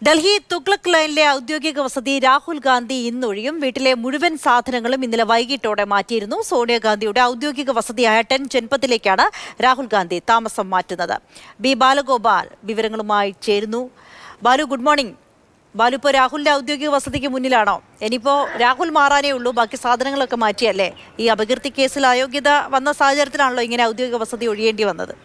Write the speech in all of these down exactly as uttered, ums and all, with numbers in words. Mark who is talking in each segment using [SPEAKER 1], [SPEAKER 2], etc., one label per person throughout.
[SPEAKER 1] ഡൽഹി തുഗ്ലക് ലൈനിലെ ഔദ്യോഗിക വസതി രാഹുൽ ഗാന്ധി ഇന്നൊഴിയും. വീട്ടിലെ മുഴുവൻ സാധനങ്ങളും ഇന്നലെ വൈകിട്ടോടെ മാറ്റിയിരുന്നു. സോണിയാഗാന്ധിയുടെ ഔദ്യോഗിക വസതിയായ ടെൻ ജൻപത്തിലേക്കാണ് രാഹുൽ ഗാന്ധി താമസം മാറ്റുന്നത്. ബി ബാലഗോപാൽ വിവരങ്ങളുമായി ചേരുന്നു. Balu, good morning. ബാലു, ഇപ്പോൾ രാഹുലിന്റെ ഔദ്യോഗിക വസതിക്ക് മുന്നിലാണോ? ഇനിയിപ്പോൾ രാഹുൽ മാറാനേ ഉള്ളൂ, ബാക്കി സാധനങ്ങളൊക്കെ മാറ്റിയല്ലേ? ഈ അപകീർത്തി കേസിൽ അയോഗ്യത വന്ന സാഹചര്യത്തിലാണല്ലോ ഇങ്ങനെ ഔദ്യോഗിക വസതി ഒഴിയേണ്ടി വന്നത്.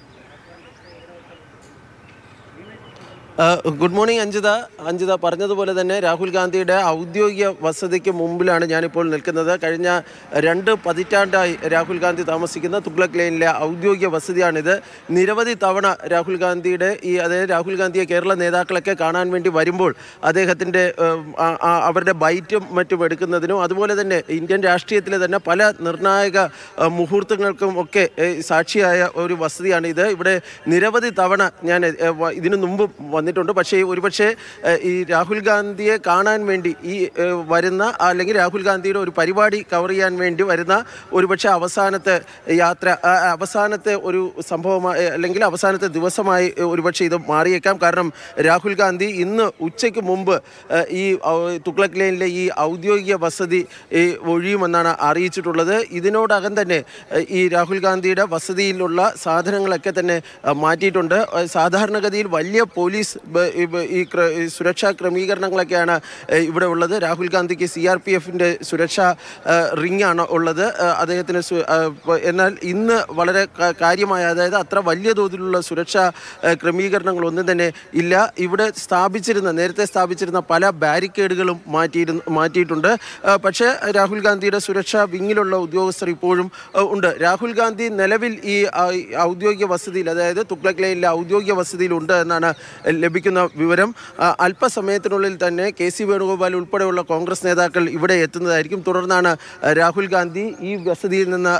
[SPEAKER 2] Good morning Anjitha. അഞ്ജിത പറഞ്ഞതുപോലെ തന്നെ രാഹുൽ ഗാന്ധിയുടെ ഔദ്യോഗിക വസതിക്ക് മുമ്പിലാണ് ഞാനിപ്പോൾ നിൽക്കുന്നത്. കഴിഞ്ഞ രണ്ട് പതിറ്റാണ്ടായി രാഹുൽ ഗാന്ധി താമസിക്കുന്ന തുഗ്ലക് ലൈനിലെ ഔദ്യോഗിക വസതിയാണിത്. നിരവധി തവണ രാഹുൽ ഗാന്ധിയുടെ ഈ അതായത് രാഹുൽ ഗാന്ധിയെ കേരള നേതാക്കളൊക്കെ കാണാൻ വേണ്ടി വരുമ്പോൾ അദ്ദേഹത്തിൻ്റെ അവരുടെ ബൈറ്റും മറ്റും എടുക്കുന്നതിനും അതുപോലെ തന്നെ ഇന്ത്യൻ രാഷ്ട്രീയത്തിലെ തന്നെ പല നിർണായക മുഹൂർത്തങ്ങൾക്കും ഒക്കെ സാക്ഷിയായ ഒരു വസതിയാണ് ഇത്. ഇവിടെ നിരവധി തവണ ഞാൻ ഇതിനു മുമ്പ് വന്നിട്ടുണ്ട്. പക്ഷേ ഒരുപക്ഷെ ഈ രാഹുൽ ഗാന്ധിയെ കാണാൻ വേണ്ടി ഈ വരുന്ന അല്ലെങ്കിൽ രാഹുൽ ഗാന്ധിയുടെ ഒരു പരിപാടി കവർ ചെയ്യാൻ വേണ്ടി വരുന്ന ഒരുപക്ഷെ അവസാനത്തെ യാത്ര അവസാനത്തെ ഒരു സംഭവമായി അല്ലെങ്കിൽ അവസാനത്തെ ദിവസമായി ഒരുപക്ഷെ ഇത് മാറിയേക്കാം. കാരണം രാഹുൽ ഗാന്ധി ഇന്ന് ഉച്ചയ്ക്ക് മുമ്പ് ഈ തുഗ്ലക് ലൈനിലെ ഈ ഔദ്യോഗിക വസതി ഒഴിയുമെന്നാണ് അറിയിച്ചിട്ടുള്ളത്. ഇതിനോടകം തന്നെ ഈ രാഹുൽ ഗാന്ധിയുടെ വസതിയിലുള്ള സാധനങ്ങളൊക്കെ തന്നെ മാറ്റിയിട്ടുണ്ട്. സാധാരണഗതിയിൽ വലിയ പോലീസ് ഈ സുരക്ഷാ ക്രമീകരണങ്ങളൊക്കെയാണ് ഇവിടെ ഉള്ളത്. രാഹുൽ ഗാന്ധിക്ക് സി ആർ പി എഫിൻ്റെ സുരക്ഷാ റിംഗ് ആണ് ഉള്ളത് അദ്ദേഹത്തിന്. എന്നാൽ ഇന്ന് വളരെ കാര്യമായ അതായത് അത്ര വലിയ തോതിലുള്ള സുരക്ഷാ ക്രമീകരണങ്ങളൊന്നും തന്നെ ഇല്ല. ഇവിടെ സ്ഥാപിച്ചിരുന്ന നേരത്തെ സ്ഥാപിച്ചിരുന്ന പല ബാരിക്കേഡുകളും മാറ്റിയിരുന്നു മാറ്റിയിട്ടുണ്ട്. പക്ഷേ രാഹുൽ ഗാന്ധിയുടെ സുരക്ഷാ വിങ്ങിലുള്ള ഉദ്യോഗസ്ഥർ ഇപ്പോഴും ഉണ്ട്. രാഹുൽ ഗാന്ധി നിലവിൽ ഈ ഔദ്യോഗിക വസതിയിൽ അതായത് തുഗ്ലക് ലൈനിലെ ഔദ്യോഗിക വസതിയിൽ ഉണ്ട് എന്നാണ് ലഭിക്കുന്ന വിവരം. അല്പസമയത്തിനുള്ളിൽ തന്നെ കെ സി വേണുഗോപാൽ ഉൾപ്പെടെയുള്ള കോൺഗ്രസ് നേതാക്കൾ ഇവിടെ എത്തുന്നതായിരിക്കും. തുടർന്നാണ് രാഹുൽ ഗാന്ധി ഈ വസതിയിൽ നിന്ന്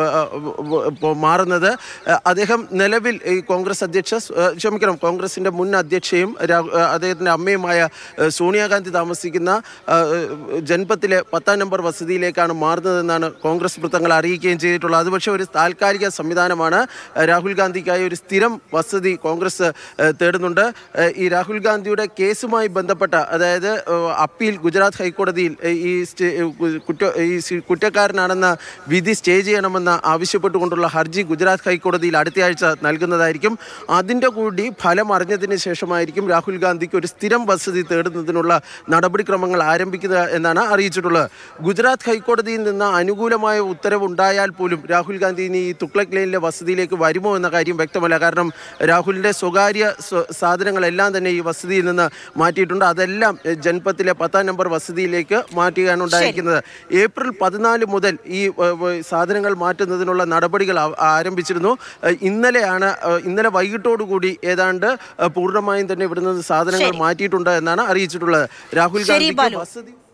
[SPEAKER 2] മാറുന്നത്. അദ്ദേഹം നിലവിൽ ഈ കോൺഗ്രസ് അധ്യക്ഷ ക്ഷമിക്കണം കോൺഗ്രസിൻ്റെ മുൻ അധ്യക്ഷയും അദ്ദേഹത്തിൻ്റെ അമ്മയുമായ സോണിയാഗാന്ധി താമസിക്കുന്ന ജൻപത്തിലെ പത്താം നമ്പർ വസതിയിലേക്കാണ് മാറുന്നതെന്നാണ് കോൺഗ്രസ് വൃത്തങ്ങൾ അറിയിക്കുകയും ചെയ്തിട്ടുള്ളത്. അത് പക്ഷേ ഒരു താൽക്കാലിക സംവിധാനമാണ്. രാഹുൽ ഗാന്ധിക്കായി ഒരു സ്ഥിരം വസതി കോൺഗ്രസ് തേടുന്നുണ്ട്. ഈ രാഹുൽ ഗാന്ധിയുടെ കേസുമായി ബന്ധപ്പെട്ട അതായത് അപ്പീൽ ഗുജറാത്ത് ഹൈക്കോടതിയിൽ ഈ കുറ്റ ഈ കുറ്റക്കാരനാണെന്ന വിധി സ്റ്റേ ചെയ്യണമെന്ന് ആവശ്യപ്പെട്ടുകൊണ്ടുള്ള ഹർജി ഗുജറാത്ത് ഹൈക്കോടതിയിൽ അടുത്തയാഴ്ച നൽകുന്നതായിരിക്കും. അതിൻ്റെ കൂടി ഫലം അറിഞ്ഞതിന് ശേഷമായിരിക്കും രാഹുൽ ഗാന്ധിക്ക് ഒരു സ്ഥിരം വസതി തേടുന്നതിനുള്ള നടപടിക്രമങ്ങൾ ആരംഭിക്കുക എന്നാണ് അറിയിച്ചിട്ടുള്ളത്. ഗുജറാത്ത് ഹൈക്കോടതിയിൽ നിന്ന് അനുകൂലമായ ഉത്തരവുണ്ടായാൽ പോലും രാഹുൽ ഗാന്ധി ഇനി ഈ തുഗ്ലക് ലൈനിലെ വസതിയിലേക്ക് വരുമോ എന്ന കാര്യം വ്യക്തമല്ല. കാരണം രാഹുലിൻ്റെ സ്വകാര്യ സാധനങ്ങളെല്ലാം തന്നെ ഈ വസതിയിൽ നിന്ന് മാറ്റിയിട്ടുണ്ട്. അതെല്ലാം ജൻപത്തിലെ പത്താം നമ്പർ വസതിയിലേക്ക് മാറ്റുകയാണ് ഉണ്ടായിരിക്കുന്നത്. ഏപ്രിൽ പതിനാല് മുതൽ ഈ സാധനങ്ങൾ മാറ്റുന്നതിനുള്ള നടപടികൾ ആരംഭിച്ചിരുന്നു. ഇന്നലെയാണ് ഇന്നലെ വൈകിട്ടോടുകൂടി ഏതാണ്ട് പൂർണ്ണമായും തന്നെ ഇവിടുന്ന് സാധനങ്ങൾ മാറ്റിയിട്ടുണ്ട് എന്നാണ് അറിയിച്ചിട്ടുള്ളത്. രാഹുൽ ഗാന്ധി വസതി